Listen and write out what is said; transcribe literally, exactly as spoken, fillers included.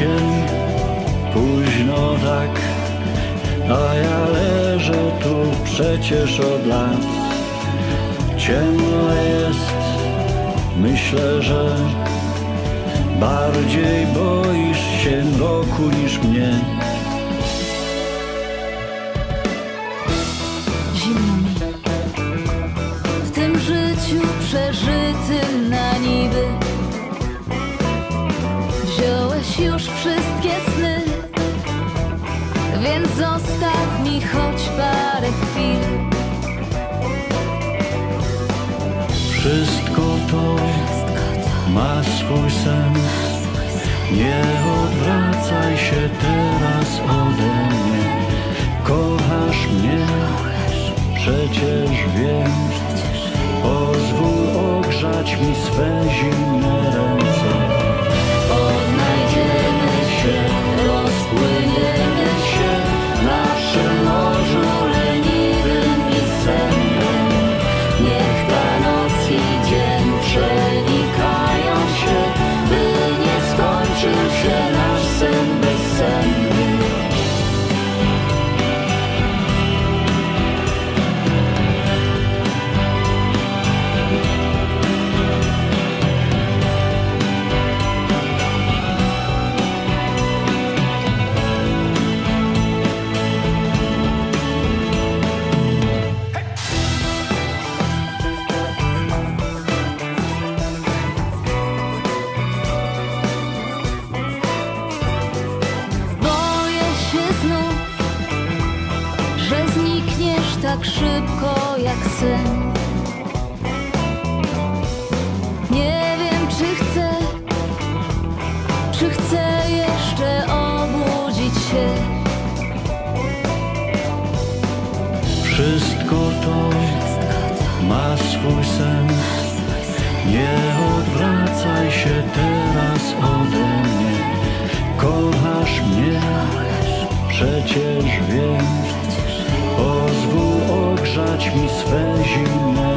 się późno tak, a ja leżę tu przecież od lat. Ciemno jest, myślę, że bardziej boisz się mroku niż mnie. Zimno mi w tym życiu przeżytym na niby. Wziąłeś już wszystkie sny, więc zostaw mi choć parę chwil. Wszystko to ma swój sens. Nie odwracaj się teraz ode mnie. Kochasz mnie, przecież wiem. Pozwól ogrzać mi swe zimne ręce. Odnajdziemy się, rozpłyniemy się w naszym morzu leniwym i sennym. Niech ta noc i dzień przenikają się, by nie skończył się nasz sen bezsenny. Tak szybko jak sen. Nie wiem, czy chcę, czy chcę jeszcze obudzić się. Wszystko to ma swój sens. Nie odwracaj się teraz ode mnie. Kochasz mnie, przecież wiem. Pozwól ogrzać mi swe zimne